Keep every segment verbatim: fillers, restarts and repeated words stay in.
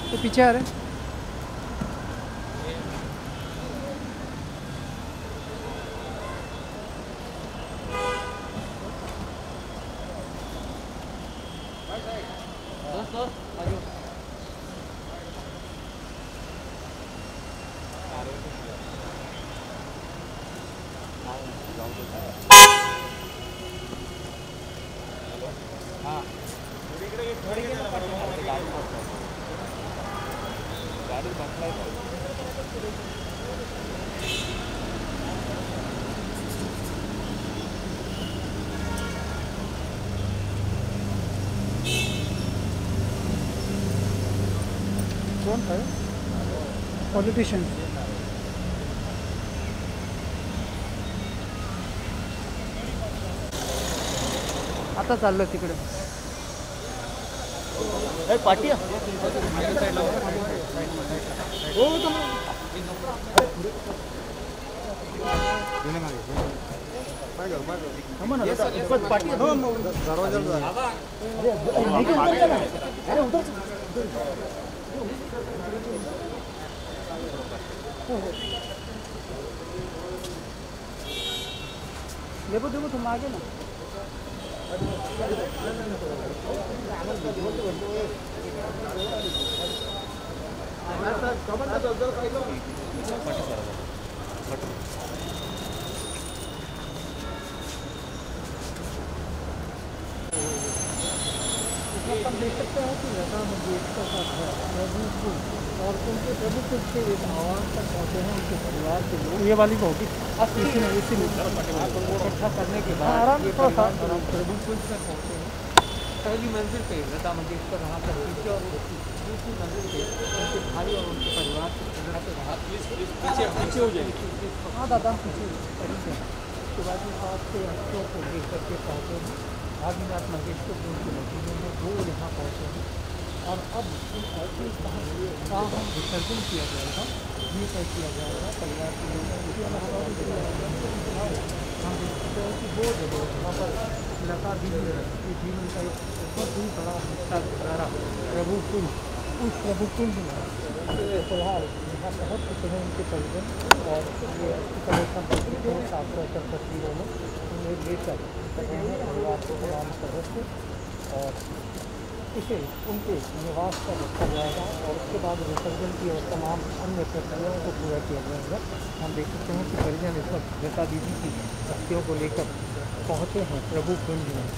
तो पीछे आ रहे हैं। हाँ गाड़ी बंद कौन था पॉलिटिशियन? आता चाललं तिकडे पाटिया देखो देखो तुम आगे ना। हम देख सकते हैं कि लता मंगेशकर का घर प्रभु और उनके प्रभु कुल से एक आवाज़ तक पहुँचे हैं उनके परिवार के लोग। ये वाली होगी अब इसी में इसी में इकट्ठा करने के बाद ये परिवार प्रभु कुल तक पहुँचे हैं। पहली मंजिल पे लता मंगेशकर रहा कर पीछे और दूसरी मंजिल पे उनके भाई और उनके परिवार पीछे पीछे हो जाएगी। हाँ दादा पीछे उसके बाद साथ से अक्षरों को देख करके पहुँचे हैं। भागीनाथ मंगेशकर जो उनके नतीजे हैं वो यहाँ पहुँचे हैं और अब उन अर्थी का हम विसर्जन किया जाएगा, ये तय किया जाएगा परिवार के लोगों को। हम देखते हैं कि वो जगह वहाँ पर लता दीदी के जीवन का एक बहुत ही बड़ा हिस्सा गुजारा प्रभु कुंज, उस प्रभु कुंज में त्यौहार यहाँ बहुत कुछ है उनके परिजन और ये अच्छी तरह से साफ कर तस्वीरों में उन्हें लेकर परिवार के तमाम सदस्य और इसे उनके निवास पर रखा जाएगा और उसके बाद विसर्जन की और तमाम अन्य प्रक्रियाओं को पूरा किया जाएगा। हम देख सकते हैं कि परिजन इस वक्त लता दीदी की अस्थियों को लेकर पहुँचे हैं प्रभु कुंज में।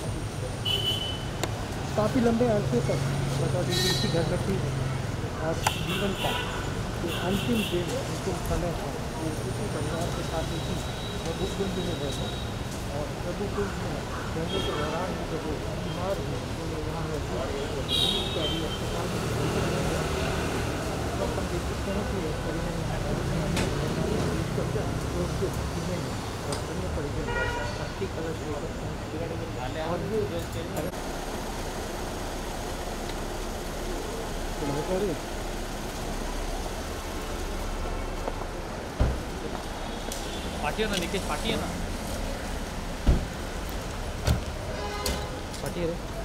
काफ़ी लंबे अरसे तक लता दीदी की घर रखी और जीवन का जो अंतिम दिन अंतिम समय था वो उसी परिवार के साथ इसी प्रभु कुंज में रहते और प्रभु कुंज में रहने के दौरान जब वो बीमार हुए तो यहाँ इत्यादि अस्पताल में हम देख सकते हैं कि परिजन और अन्य परिजन अस्थि कलश लेकर और ये पाटिया ना निकेश पाटिया ना पाटिया रे